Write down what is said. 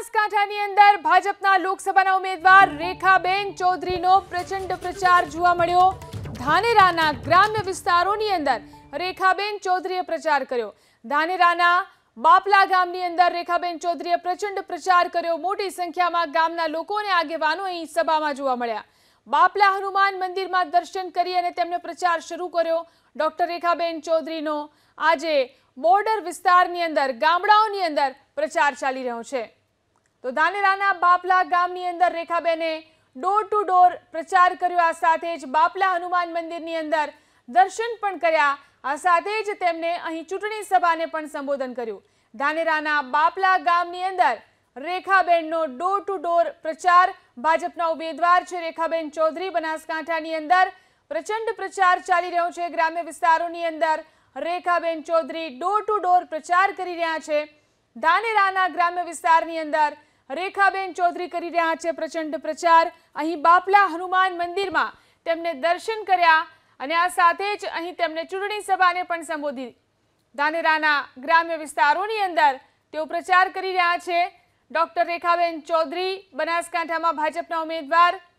બનાસકાંઠાની અંદર ભાજપના લોકસભાના ઉમેદવાર રેખાબેન ચૌધરીનો પ્રચંડ પ્રચાર જોવા મળ્યો। ધાનેરાના ગ્રામ્ય વિસ્તારોની અંદર રેખાબેન ચૌધરીએ પ્રચાર કર્યો। ધાનેરાના બાપલા ગામની અંદર રેખાબેન ચૌધરીએ પ્રચંડ પ્રચાર કર્યો। મોટી સંખ્યામાં ગામના લોકો અને આગેવાનો અહીં સભામાં જોવા મળ્યા। બાપલા હનુમાન મંદિરમાં દર્શન કરી અને તેમણે પ્રચાર શરૂ કર્યો। ડોક્ટર રેખાબેન ચૌધરીનો આજે બોર્ડર વિસ્તારની અંદર ગામડાઓની અંદર પ્રચાર ચાલી રહ્યો છે। તો ધાનેરાના બાપલા ગામની અંદર રેખાબેને ડોર ટુ ડોર પ્રચાર કર્યો। આ સાથે જ બાપલા હનુમાન મંદિરની અંદર દર્શન પણ કર્યા। આ સાથે જ તેમને અહીં ચૂંટણી સભાને પણ સંબોધન કર્યું। ધાનેરાના બાપલા ગામની અંદર રેખાબેનનો ડોર ટુ ડોર પ્રચાર। ભાજપના ઉમેદવાર છે રેખાબેન ચૌધરી। બનાસકાંઠાની અંદર પ્રચંડ પ્રચાર ચાલી રહ્યો છે। ગ્રામ્ય વિસ્તારોની અંદર Rekhaben Chaudhary door to door પ્રચાર કરી રહ્યા છે। ધાનેરાના ગ્રામ્ય વિસ્તારની અંદર રેખાબેન ચૌધરી કરી રહ્યા છે પ્રચંડ પ્રચાર। અહીં બાપલા હનુમાન મંદિરમાં તેમને દર્શન કર્યા અને આ સાથે જ અહીં તેમને ચૂંટણી સભાને પણ સંબોધી। ધાનેરાના ગ્રામ્ય વિસ્તારોની અંદર તેઓ પ્રચાર કરી રહ્યા છે। ડોક્ટર રેખાબેન ચૌધરી બનાસકાંઠામાં ભાજપના ઉમેદવાર।